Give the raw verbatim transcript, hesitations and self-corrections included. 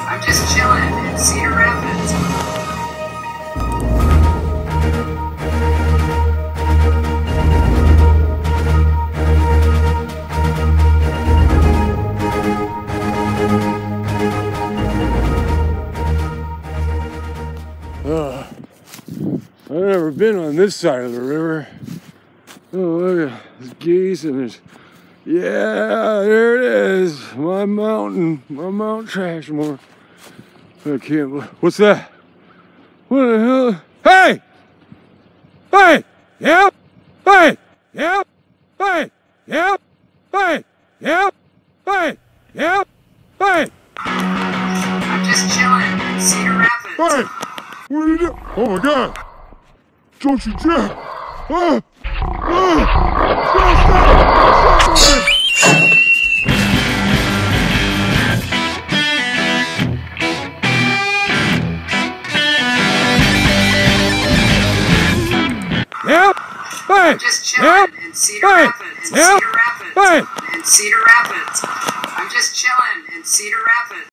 I'm just chilling in Cedar Rapids. Uh, I've never been on this side of the river. Oh, look at there's geese and there's, yeah, there it is. My mountain, my Mount Trashmore. I can't believe, what's that? What the hell? Hey! Hey! Yep! Hey! Yep! Hey! Yep! Hey! Yep! Hey! Yep! Hey! I'm just chilling in Cedar Rapids. Hey! What are you doing? Oh my God! Don't you dare! Ah! Ah! Stop! Stop! Stop! Yep! Hey! I'm just chilling Yep! in Cedar Hey! Rapids. In Yep! Cedar Rapids. Hey! In Cedar Rapids. I'm just chilling in Cedar Rapids.